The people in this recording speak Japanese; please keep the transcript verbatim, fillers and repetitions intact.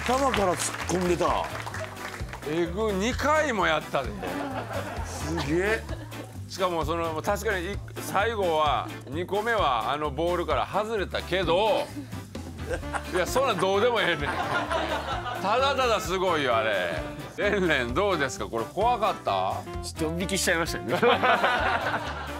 頭から突っ込んでた。 えぐにかいもやったで。 すげえ。 しかもその確かに最後はにこめはあのボールから外れたけど、いやそんなんどうでもええねん。ただただすごいよあれ。レンレンどうですか、これ怖かった？ ちょっとドン引きしちゃいましたよね。